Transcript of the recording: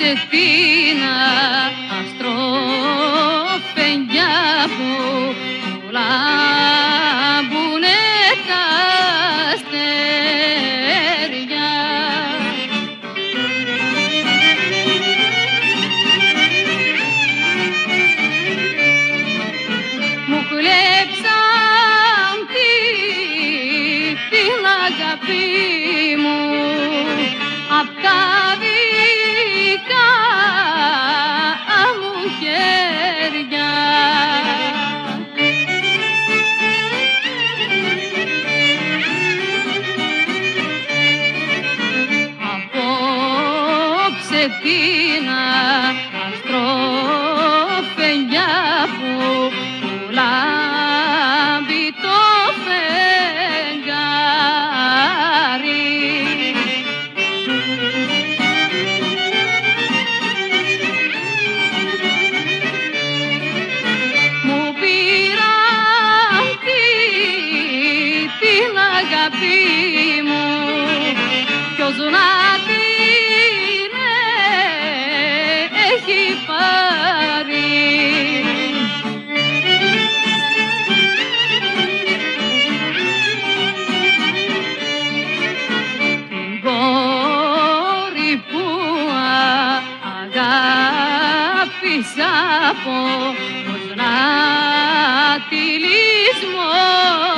την αστροφενιά που λάμπουνε τα αστέρια. Μου κλέψαν την αγάπη μου απ' τα δικά μου χέρια. Απόψε την αστροφενιά που λάμπει το φεγγάρι. Μου πήραν την αγάπη μου, ποιος να την έχει πάρει. Την κόρη που αγάπησα, πώς να τη λησμονήσω.